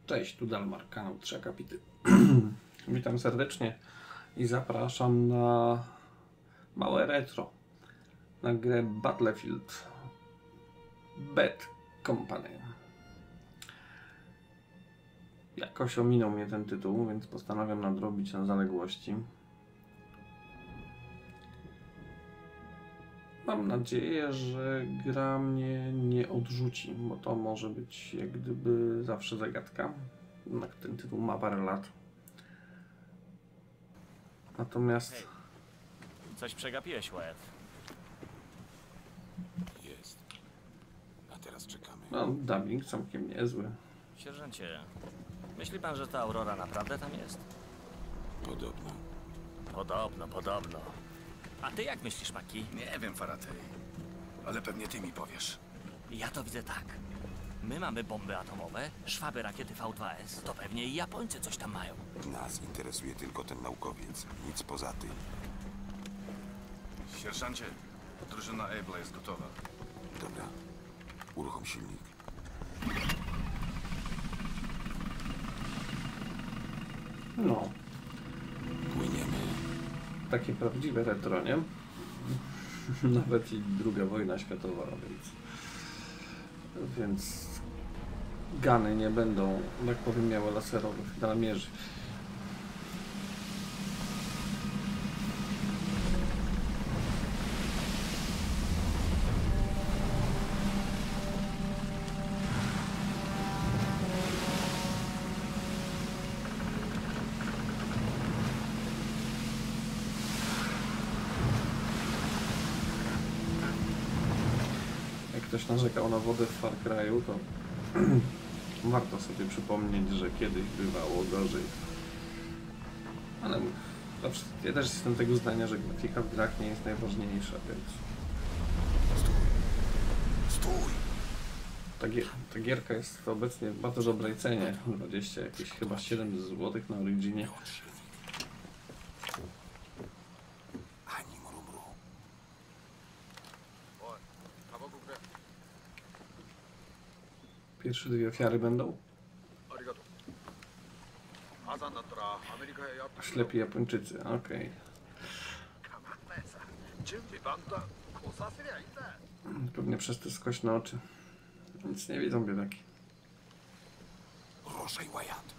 Cześć, tu Dalmar, kanał 3 Akapity. Witam serdecznie i zapraszam na małe retro, na grę Battlefield Bad Company. Jakoś ominął mnie ten tytuł, więc postanawiam nadrobić na zaległości. Mam nadzieję, że gra mnie nie odrzuci, bo to może być jak gdyby zawsze zagadka. Jednak ten tytuł ma parę lat. Natomiast... Hej, coś przegapiłeś, Wyatt. Jest. A teraz czekamy. no, dubbing całkiem niezły. Sierżancie, myśli pan, że ta Aurora naprawdę tam jest? Podobno. Podobno. A ty jak myślisz, Maki? Nie wiem, Faraday, ale pewnie ty mi powiesz. Ja to widzę tak. My mamy bomby atomowe, szwaby rakiety V2S, to pewnie i Japońcy coś tam mają. Nas interesuje tylko ten naukowiec. Nic poza tym. Sierżancie, drużyna Able'a jest gotowa. Dobra. Uruchom silnik. No, Płyniemy. takie prawdziwe retro, nie? Nawet i II wojna światowa, więc gany nie będą, tak powiem, miały laserowych dalmierzy. Jak ktoś narzekał na wodę w Far Cry'u, to warto sobie przypomnieć, że kiedyś bywało gorzej. Ale ja też jestem tego zdania, że grafika w grach nie jest najważniejsza, więc Stój! ta gierka jest obecnie w bardzo dobrej cenie. 20 jakieś chyba 7 zł na Originie. Wyłącz silnik. Ani mrumru. Pierwsze dwie ofiary będą? Ślepi Japończycy, okej. Pewnie przez te skośne oczy. Nic nie widzą, biedaki. Ruszaj, Wyatt.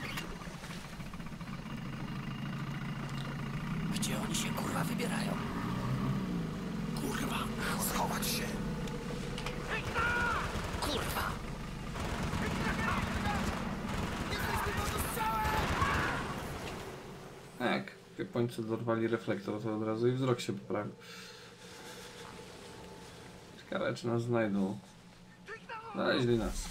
Gdzie oni się kurwa wybierają? Kurwa! Schować się! Kurwa! Jak Japońcy dorwali reflektor, to od razu i wzrok się poprawił. Ciekawe, czy nas znajdą. Znaleźli nas.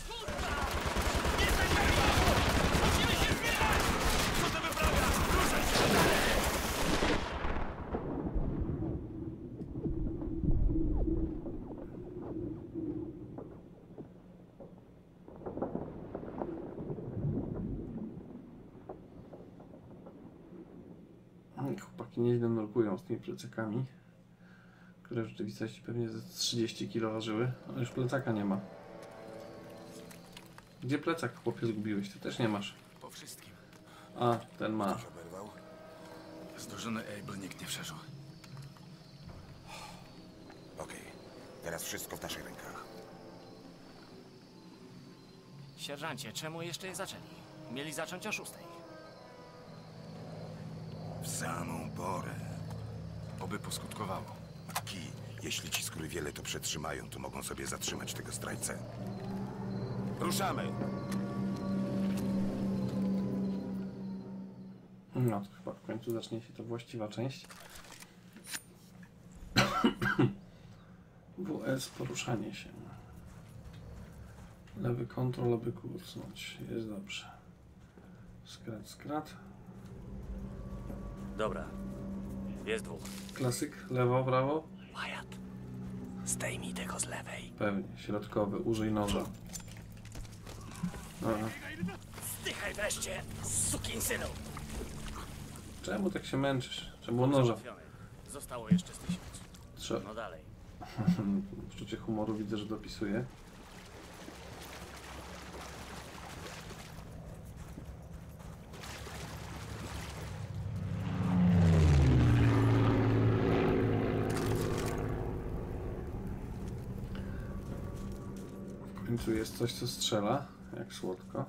Chłopaki nieźle nurkują z tymi plecakami, które w rzeczywistości pewnie ze 30 kg ważyły, ale już plecaka nie ma. Gdzie plecak, chłopie, zgubiłeś? Ty też nie masz. Po wszystkim. A, ten ma. Ktoś oberwał? Z drużyny Able nikt nie przeżył. Okej. Teraz wszystko w naszych rękach. Sierżancie, czemu jeszcze nie zaczęli? Mieli zacząć o 6. W samą porę. Oby poskutkowało. Matki, jeśli ci skurwiele to przetrzymają, to mogą sobie zatrzymać tego zdrajcę. Ruszamy! No to chyba w końcu zacznie się to właściwa część. WS, poruszanie się. Lewy kontrol, aby kucnąć. Jest dobrze. Skrat. Dobra. Jest dwóch. Klasyk, lewo, prawo. Wyatt, zdejmij tego z lewej. Pewnie, środkowy, użyj noża. Aha. Zdychaj wreszcie, sukinsynu! Czemu tak się męczysz? Czemu noża? Załatwiony. Zostało jeszcze z 1000. Trzeba. No dalej. Poczucie humoru widzę, że dopisuje. I tu jest coś, co strzela, jak słodko.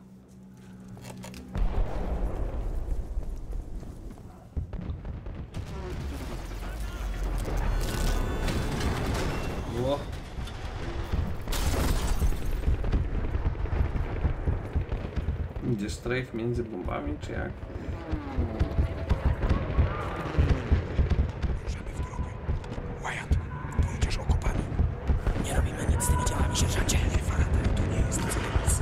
Ło. Idzie strafe między bombami, czy jak? Ruszamy w drogę. Wyatt, pójdziesz okopany. Nie robimy nic z tymi działami, sierżancie. Nie, Faraday, to nie jest celec.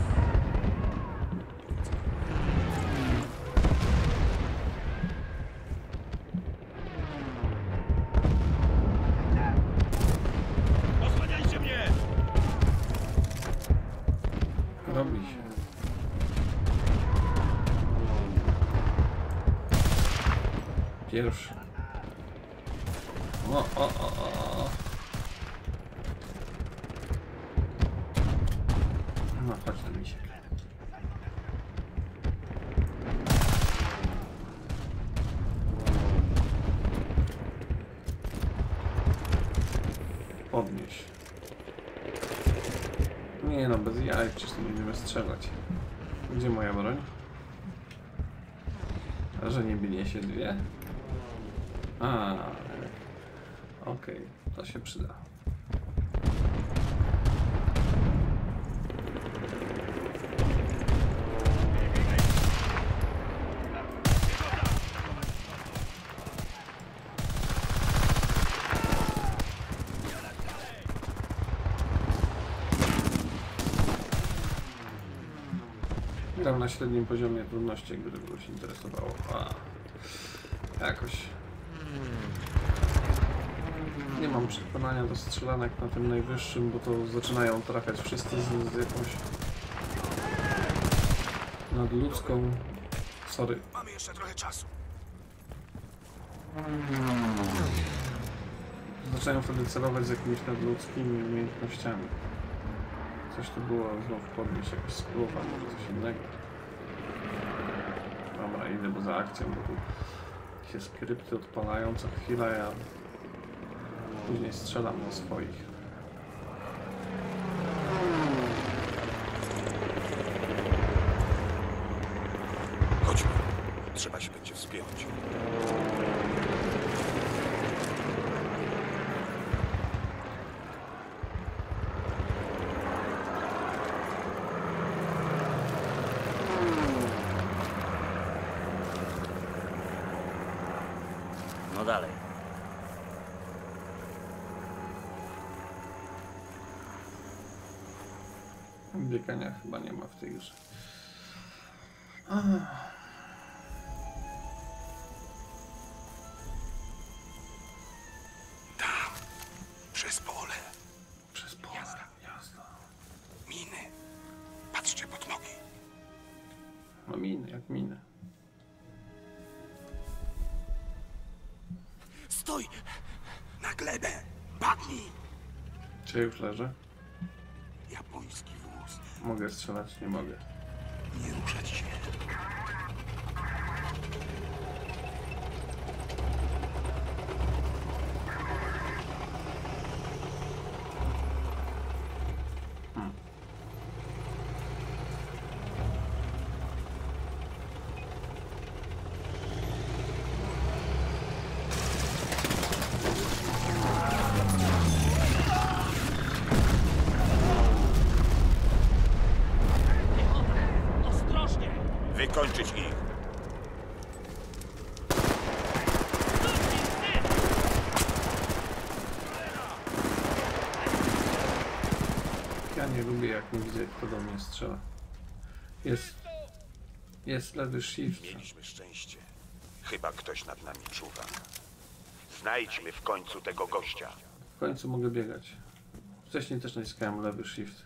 Osłaniajcie mnie! Robi się. Pierwszy. O. No, chodź do misiek. Podnieś. Nie no, bez jaj, przecież nie będziemy strzelać. Gdzie moja broń? A że nie binie się dwie? A, okej, to się przyda. Gram na średnim poziomie trudności, jakby to kogoś interesowało. Jakoś. Nie mam przekonania do strzelanek na tym najwyższym, bo to zaczynają trafiać wszyscy z jakąś nadludzką. Sorry. Mamy jeszcze trochę czasu. Zaczynają wtedy celować z jakimiś nadludzkimi umiejętnościami. Coś tu było znów podnieść, jakaś spluwa, może coś innego. Dobra, idę poza akcją, bo tu się skrypty odpalają co chwilę, ja później strzelam do swoich. Chodźmy. Trzeba się będzie wspiąć. No dalej. Biegania chyba nie ma w tej grze. Tam. Przez pole. Przez pole, jasno. Miny. Patrzcie pod nogi. No miny, jak miny. Stój! Na glebę. Padnij. Czy ja już leżę? Japoński wóz. Mogę strzelać? Nie mogę. Nie ruszać się. Ostrożnie! Wykończyć ich. Ja nie lubię, jak nie widzę, kto do mnie strzela. Jest lewy shift. Mieliśmy szczęście. Chyba ktoś nad nami czuwa. Znajdźmy w końcu tego gościa. W końcu mogę biegać. Wcześniej też naciskałem lewy shift.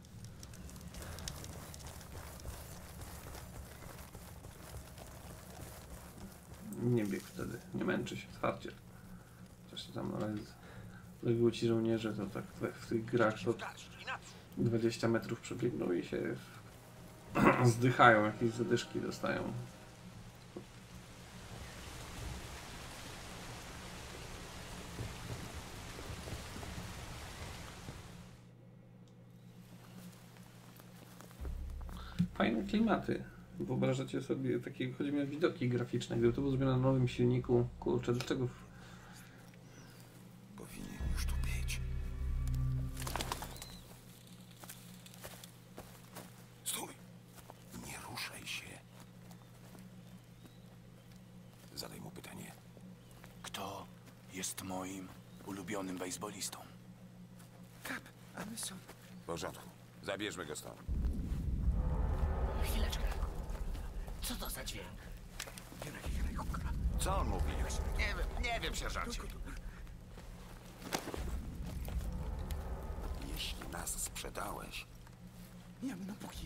Nie biegł wtedy. Nie męczy się twardzie. Coś tam, ale legły ci żołnierze, to tak w tych grach to 20 metrów przebiegną i się zdychają, jakieś zadyszki dostają. fajne klimaty. Wyobrażacie sobie takie, chodzi mi o widoki graficzne, gdyby to było zrobione na nowym silniku, kurczę, dlaczego... Powinien już tu być. Stój! Nie ruszaj się. Zadaj mu pytanie. Kto jest moim ulubionym bejsbolistą? Kap, Anderson. W porządku. Zabierzmy go stąd. Chwileczkę. Co to za dźwięk? Co on mówi? Nie wiem, sierżancie. Jeśli nas sprzedałeś, Jamnobuki.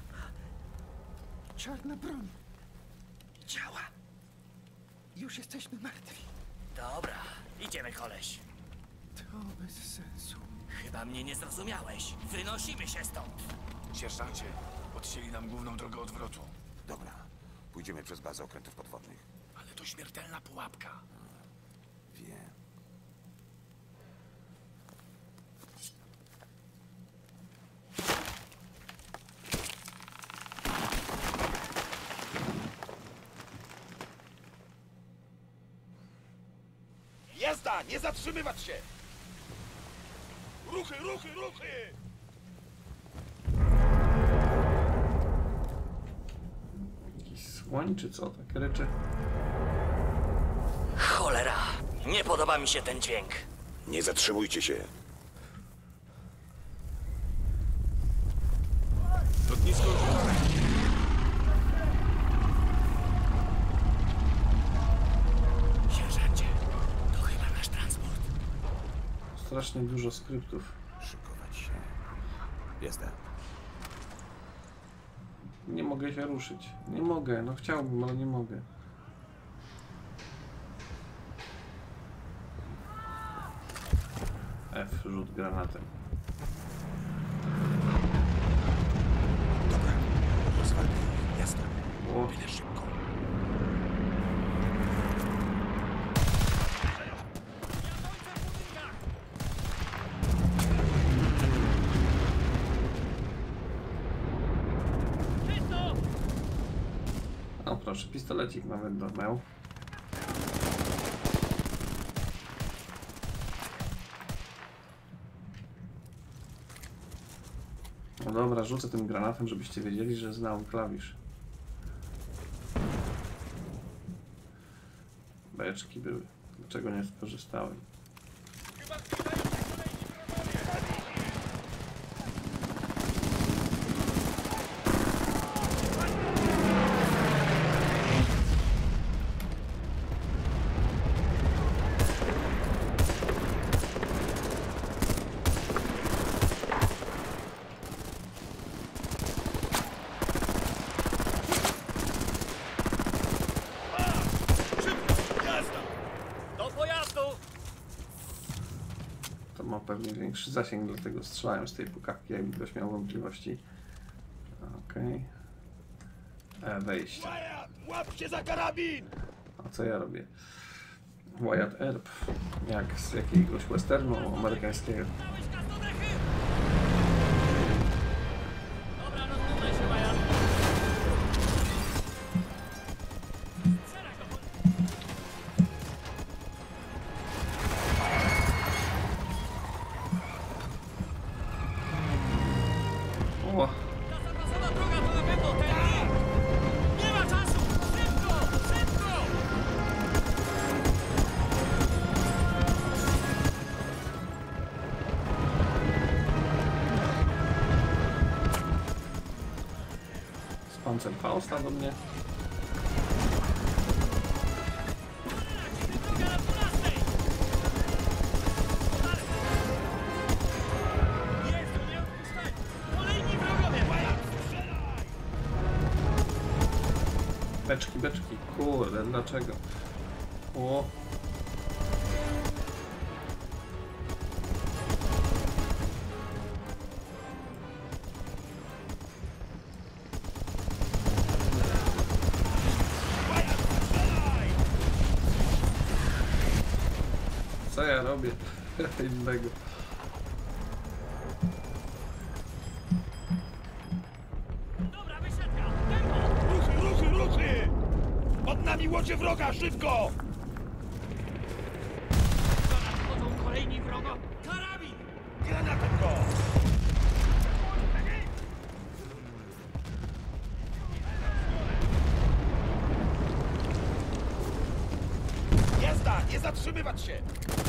Czarna broń. Działa. Już jesteśmy martwi. Dobra, idziemy, koleś. To bez sensu. Chyba mnie nie zrozumiałeś. Wynosimy się stąd. Sierżancie, odcięli nam główną drogę odwrotu. dobra. Pójdziemy przez bazę okrętów podwodnych. Ale to śmiertelna pułapka. Wiem. Jazda! Nie zatrzymywać się! Ruchy, ruchy, ruchy! Jakiś słoń czy co? Tak ryczy. Cholera! Nie podoba mi się ten dźwięk. Nie zatrzymujcie się. Lotnisko Sierżancie, to chyba nasz transport. Strasznie dużo skryptów. Szykować się. Jestem. Nie mogę się ruszyć. Nie mogę, no chciałbym, ale nie mogę. F, rzut granatem. Dobra. Rozwalmy. Jasne. O, Byle szybko. no proszę, pistolecik nawet miał. No dobra, rzucę tym granatem, żebyście wiedzieli, że znałem klawisz. Beczki były. Dlaczego nie skorzystałem? Do pojazdu! To ma pewnie większy zasięg, dlatego strzelałem z tej pukawki, jakby ktoś miał wątpliwości. Okej. Wejście. Wyatt, łap się za karabin! A co ja robię? Wyatt Earp. Jak z jakiegoś westernu amerykańskiego. Dobra, rozglądaj się, Maja. O, Ta zatracona droga to na pewno ten! Nie ma czasu! Szybko! Szybko! z Panzerfausta do mnie. Droga na 12! Jezu, nie odpuszczaj! Kolejni wrogowie! Beczki, beczki. Kurde, dlaczego? O. Co ja robię? Innego. Dobra, wysiadaj! Zauważyli łodzie wroga! Szybko! Nadchodzą kolejni wrogo. Karabin! Granatem go! Jazda! Nie zatrzymywać się!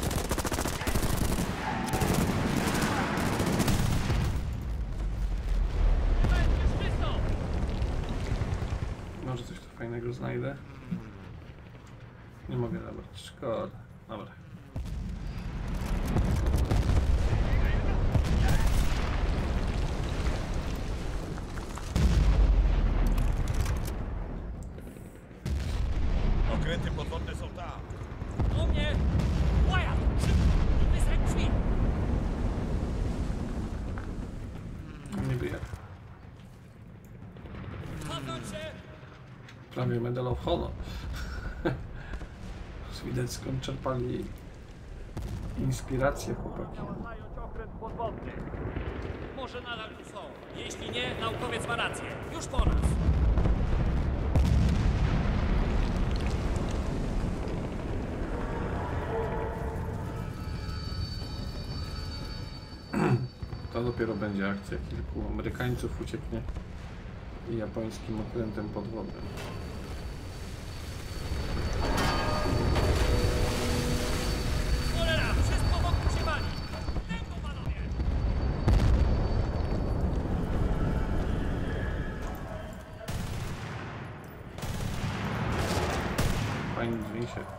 Może coś tu fajnego znajdę. Nie mogę zabrać, szkoda. Dobra. Okręty podwodne są tam. O mnie! Wyatt! Szybko! Wysadź drzwi! Niby jak. Cofnąć się! Prawie Medal of Honor. Widać skąd czerpali inspirację chłopaki. Zająć okręt podwodny. Może nadal tu są. Jeśli nie, naukowiec ma rację. Już po nas. To dopiero będzie akcja. Kilku Amerykańców ucieknie i japońskim okrętem podwodnym. Cholera! Wszystko wokół się wali! Tęgo, panowie! Fajny dźwięk się...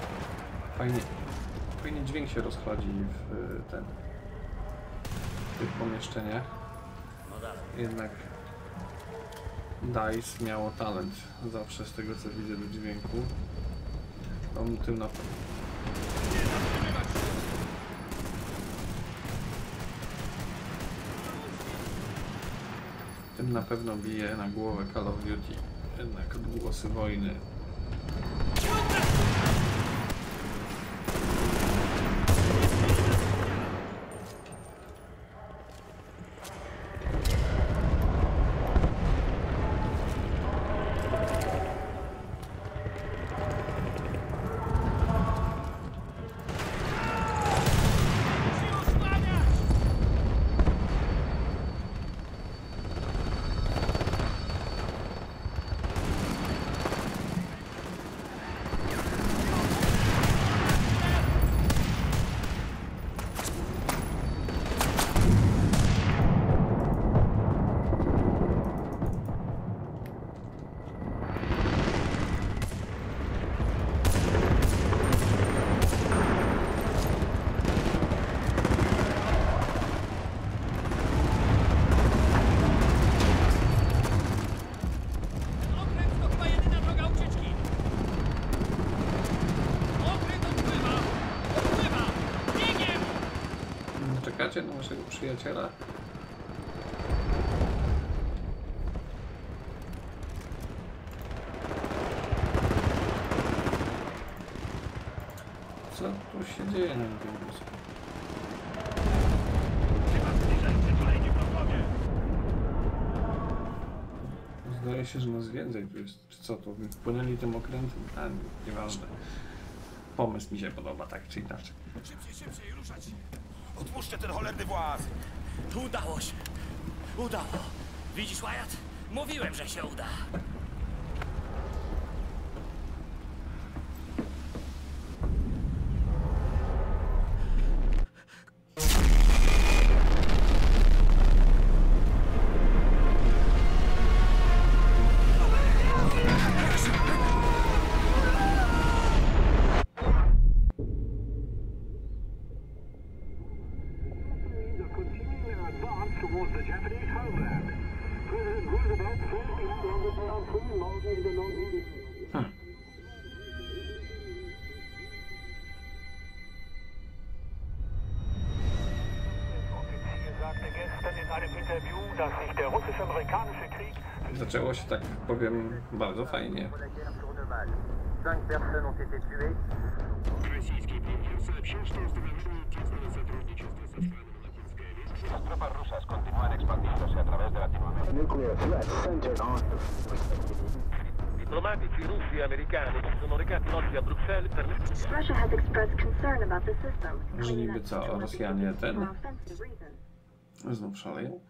Fajny dźwięk się rozchodzi w tych pomieszczeniach. No dalej. Jednak DICE miało talent zawsze z tego co widzę do dźwięku. On tym na pewno. Tym na pewno bije na głowę Call of Duty. Jednak odgłosy wojny. Czekacie na naszego przyjaciela? Co tu się dzieje na tym wózku? Zdaje się, że nas więcej tu jest. Czy co to? Wpłynęli tym okrętem? A, nieważne. Pomysł mi się podoba, tak czy inaczej. Szybciej, ruszać! Odpuszczę ten cholerny właz! Udało się. Udało. Widzisz, Wyatt? Mówiłem, że się uda. Zaczęło się, tak powiem, bardzo fajnie. Las tropas rusas continúan expandiéndose a través de Latinoamérica. diplomatici russi e americani si sono recati oggi a Bruxelles per le... Russia has expressed concern about the system. Że niby co, Rosjanie ten znów szaleją?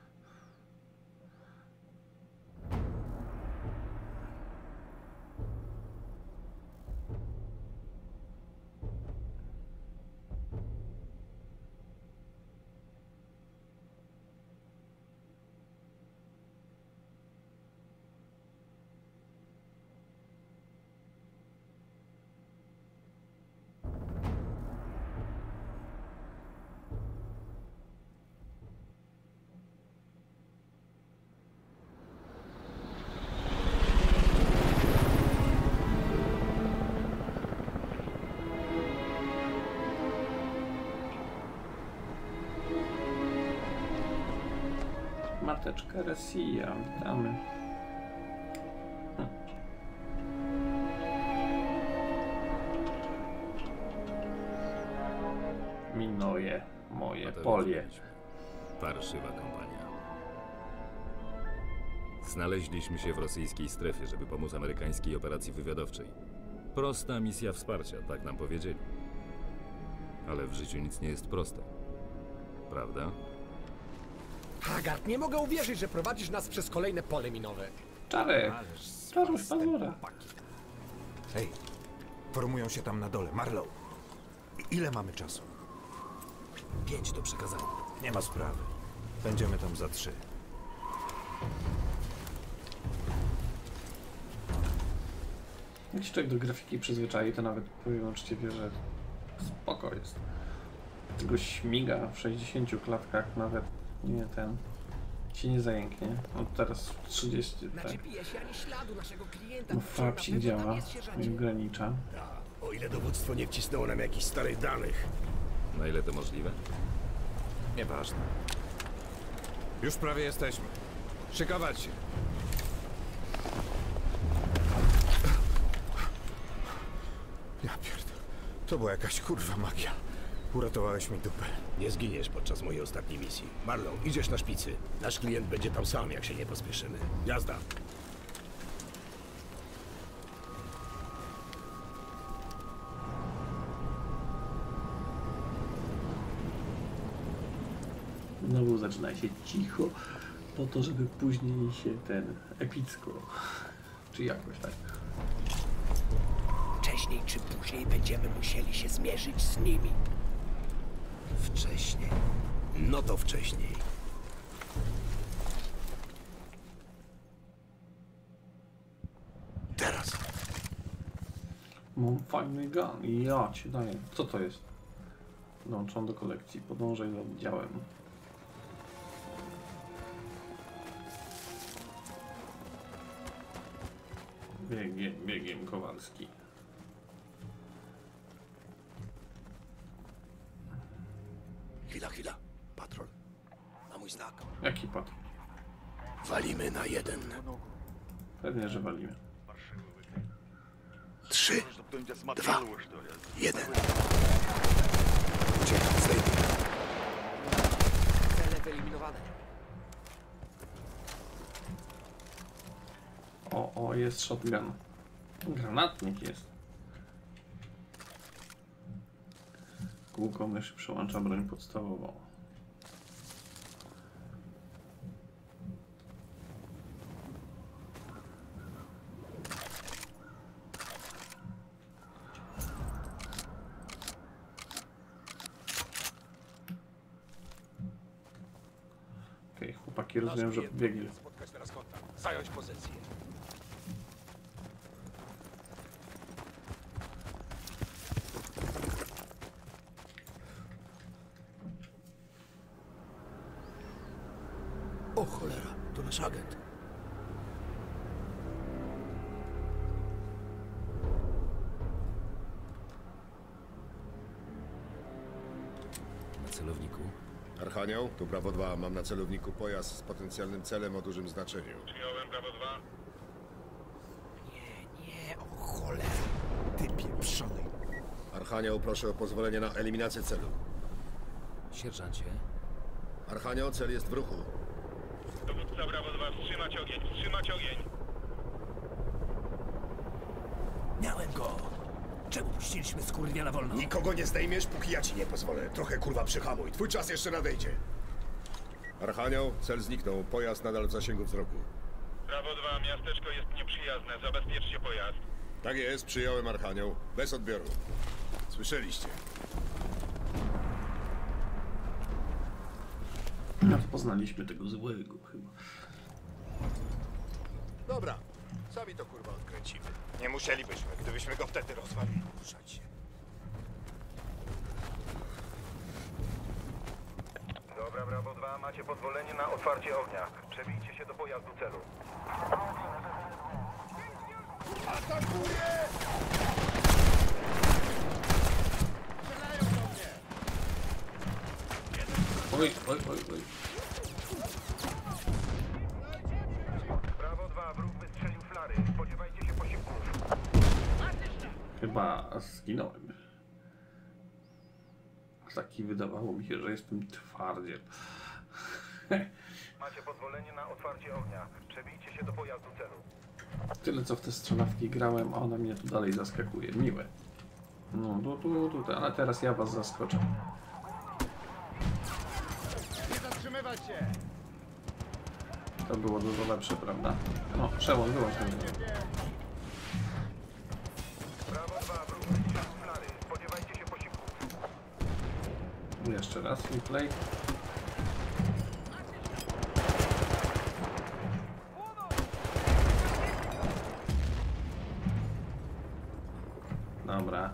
Mateczka Rosja, witamy. Minuje moje polie. Parszywa kampania. Znaleźliśmy się w rosyjskiej strefie, żeby pomóc amerykańskiej operacji wywiadowczej. Prosta misja wsparcia, tak nam powiedzieli. Ale w życiu nic nie jest proste. Prawda? Haggard, nie mogę uwierzyć, że prowadzisz nas przez kolejne pole minowe. Czarek! Czaruś pazura. Hej, formują się tam na dole. Marlow, ile mamy czasu? 5 do przekazania. Nie ma sprawy. Będziemy tam za 3. Jak się człowiek do grafiki przyzwyczai, to nawet powiem uczciwie, że spoko jest. Tego śmiga w 60 klatkach nawet nie ten ci nie zajęknie. No teraz w 30 tak. No frapsik działa i ogranicza. O ile dowództwo nie wcisnęło nam jakichś starych danych. Na ile to możliwe? Nieważne. Już prawie jesteśmy. Szykować się. Ja pierdolę. To była jakaś kurwa magia. Uratowałeś mi dupę. Nie zginiesz podczas mojej ostatniej misji. Marlow, idziesz na szpicy. Nasz klient będzie tam sam, jak się nie pospieszymy. Jazda. Znowu zaczyna się cicho, po to, żeby później się ten epicko, czy jakoś tak. Wcześniej czy później będziemy musieli się zmierzyć z nimi. Wcześniej. No to wcześniej. Teraz. Mam fajny gun i ja ci daję. Co to jest? Dołączam do kolekcji. Podążaj za oddziałem. Biegiem Kowalski. Chwila. Patrol. Na mój znak. Jaki patrol? Walimy na 1. Pewnie, że walimy. 3, 2, 1. Uciekam, zdejmij. Cele wyeliminowane. O, jest shotgun. Granatnik jest. Kółko myszy przełącza broń podstawową. Okej, chłopaki, rozumiem, że biegli. Spotkać teraz kontakt. Zająć pozycję. O cholera, to nasz agent. Na celowniku? Archanioł, tu Bravo 2. Mam na celowniku pojazd z potencjalnym celem o dużym znaczeniu. Przyjąłem Bravo 2. Nie, o cholera. Ty pieprzony. Archanioł, proszę o pozwolenie na eliminację celu. Sierżancie? Archanioł, cel jest w ruchu. Dowódca Bravo 2, wstrzymać ogień, wstrzymać ogień. Miałem go. Czemu puściliśmy skurwiela wolno? Nikogo nie zdejmiesz, póki ja ci nie pozwolę. Trochę kurwa przyhamuj. Twój czas jeszcze nadejdzie. Archanioł, cel zniknął. Pojazd nadal w zasięgu wzroku. Prawo 2, miasteczko jest nieprzyjazne. Zabezpieczcie pojazd. Tak jest, przyjąłem Archanioł. Bez odbioru. Słyszeliście? No to poznaliśmy tego złego chyba. Dobra, sami to kurwa odkręcimy. Nie musielibyśmy, gdybyśmy go wtedy rozwalili. Ruszać się. Dobra, Brawo 2, macie pozwolenie na otwarcie ognia. Przebijcie się do pojazdu celu. Atakuję! Strzelają do mnie! Oj, oj, oj, oj. Brawo 2, wróg wystrzelił flary. Spodziewajcie się posiłków. Chyba zginąłem. Taki wydawało mi się, że jestem twardziel. Macie pozwolenie na otwarcie ognia. Przebijcie się do pojazdu celu. Tyle co w te strzelawki grałem, a ona mnie tu dalej zaskakuje. Miłe. No tutaj, ale teraz ja was zaskoczę. Nie zatrzymywać się! To było dużo lepsze, prawda? No, Szymon, wyłącz ten. Brawo 2, wróg wystrzelił flary. Spodziewajcie się posiłków. Jeszcze raz, replay. Dobra.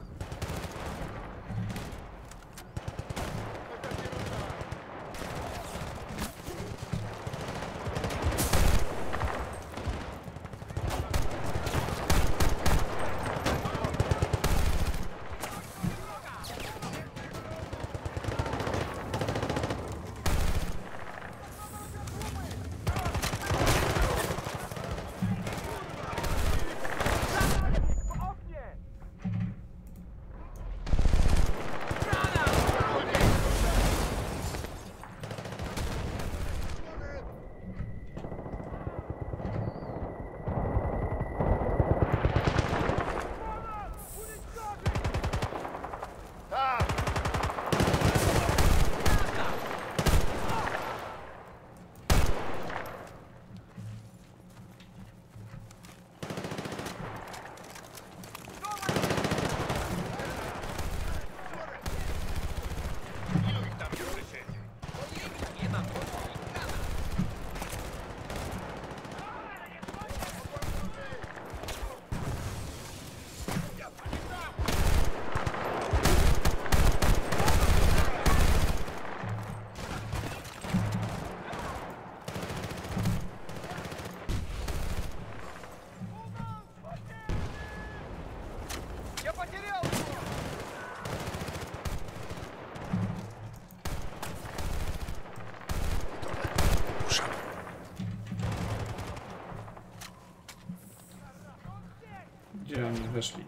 Gdzie oni weszli?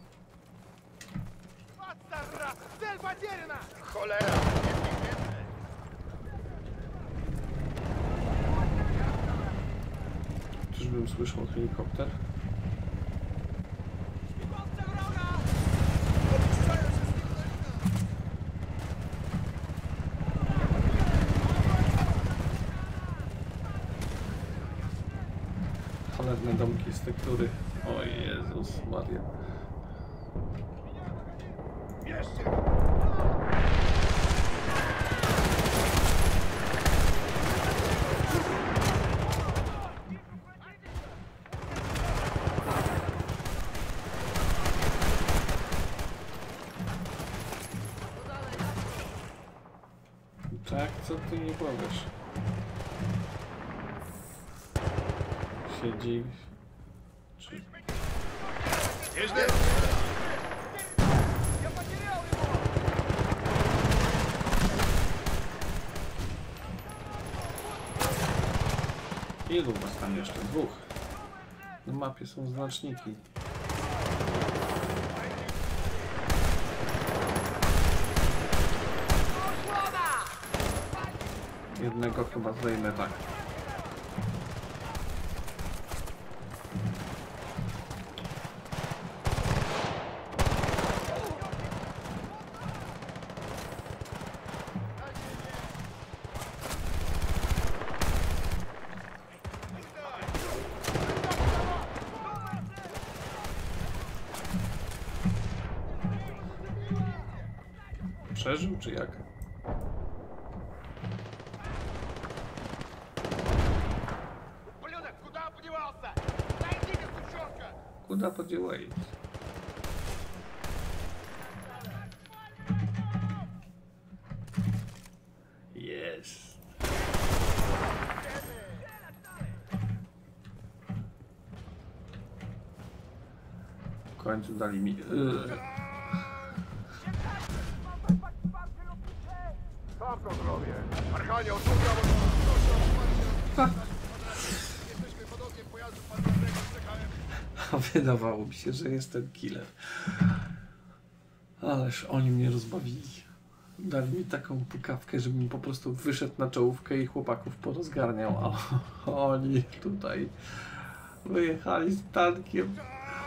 Cholera! Czyżbym słyszał helikopter? Cholerne domki z tektury. O Jezus Maria. Tak, co ty nie powiesz? Siedzi... Czy... Nieźle! Ilu was tam jeszcze? Dwóch. Na mapie są znaczniki. Jednego chyba zdejmę tak. przeżył, czy jak? Kuda podziałeś? Jest. W końcu dali mi... Sam to zrobię. Archanie, odsuwam od proszę o wsparcie. Jesteśmy pod ogniem pojazdu pancernego z CHM. Wydawało mi się, że jestem killer. Ależ oni mnie rozbawili. Dali mi taką pukawkę, żebym po prostu wyszedł na czołówkę i chłopaków porozgarniał, a oni tutaj wyjechali z tankiem.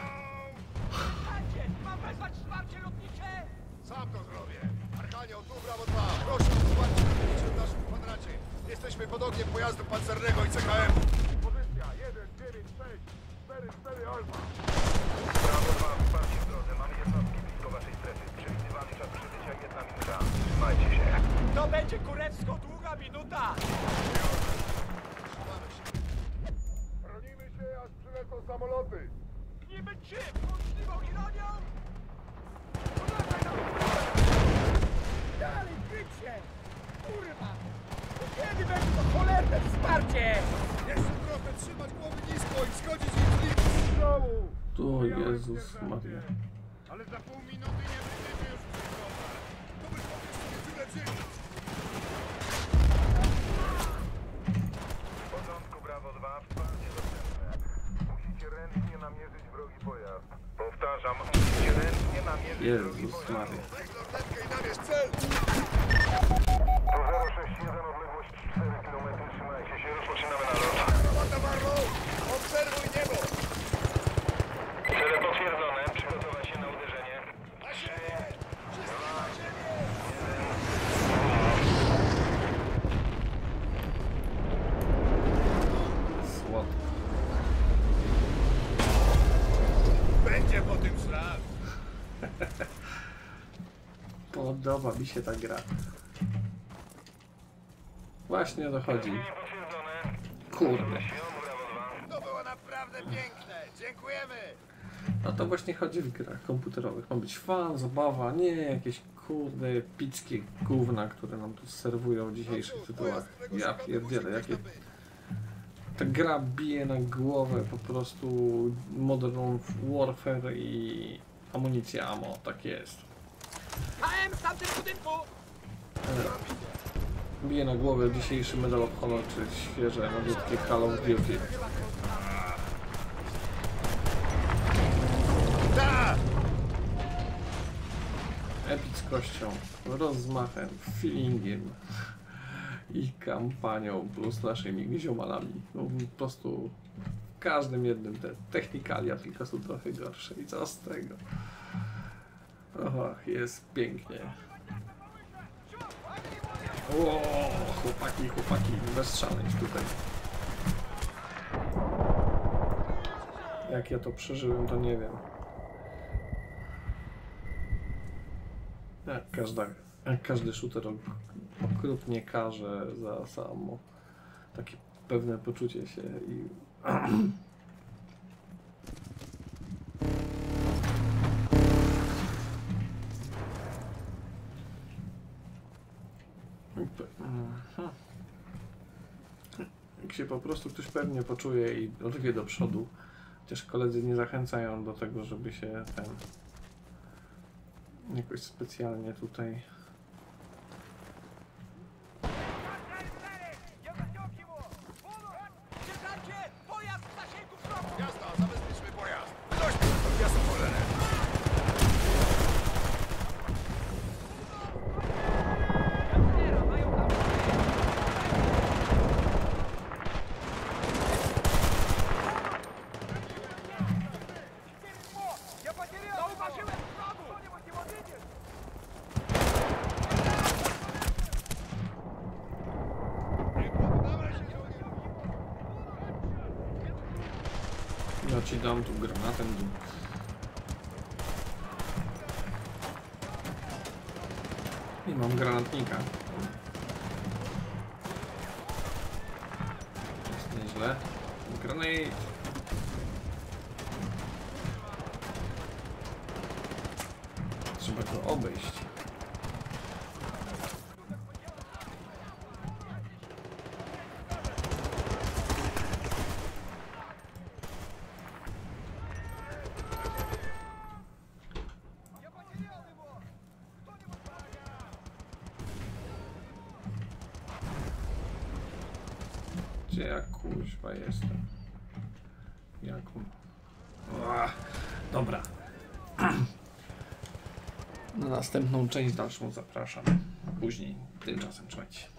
Sam to zrobię. Archanie, odsuwam Bravo 2. Proszę o wsparcie w naszym kwadracie. Jesteśmy pod ogniem pojazdu pancernego i CHM. Pozycja 196 44 Alfa. Bravo 2, wsparcie w drodze. Mamy jednostki blisko waszej strefy. Przewidywany czas przybycia 1 minuta. Trzymajcie się. To będzie kurewsko długa minuta! Trzymamy się. Bronimy się, aż przylecą samoloty. Nie będzie możliwą ironią! Dalej, krycie! Kurwa! Kiedy będzie to cholerne wsparcie? Jeszcze trochę trzymać głowy nisko i schodzić im z linii strzału. O Jezus Maria. Ale za pół minuty nie będziecie już przygotować. To by chociaż sobie tyle dzieli. W porządku, Bravo 2, wsparcie dostępne. Musicie ręcznie namierzyć wrogi pojazd. Powtarzam, musicie ręcznie namierzyć wrogi Jezus pojazd. Maria. Weź lornetkę i namierz cel! To 061, odległość 4 km, trzymajcie się, rozpoczynamy na lot. Robota Marlow, obserwuj niebo! Cele potwierdzone, przygotować się na uderzenie. Na siebie! Wszyscy na siebie! Słodko. Będzie po tym szlak! Podoba mi się ta gra. Właśnie o to chodzi. Kurde. To było naprawdę piękne! Dziękujemy! No to właśnie chodzi w grach komputerowych. Ma być fan, zabawa, nie jakieś kurde pickie gówna, które nam tu serwują w dzisiejszych tytułach. Ja pierdzielę, jakie... Ta gra bije na głowę po prostu Modern Warfare i amunicja ammo, tak jest. KM w tamtym budynku! Bije na głowę dzisiejszy Medal of Honor, czy świeże, nowiutkie Call of Duty. Epickością, rozmachem, feelingiem i kampanią plus naszymi ziomalami. No, po prostu w każdym jednym te technikalia tylko są trochę gorsze i co z tego? Och, jest pięknie. O, chłopaki, bez szaleć tutaj. Jak ja to przeżyłem, to nie wiem. Jak każdy shooter okrutnie karze za samo takie pewne poczucie się i jak się po prostu ktoś pewnie poczuje i rwie do przodu, chociaż koledzy nie zachęcają do tego, żeby się jakoś specjalnie tutaj Jazda, zabezpieczmy pojazd! Wynośmy to miasto cholerę! ja ci dam tu granatem. I Mam granatnika. Jest nieźle. Granat. Trzeba go obejść. Gdzie ja kuźwa jestem? Jak... Dobra. Na następną część dalszą zapraszam. A później tymczasem trzymajcie się.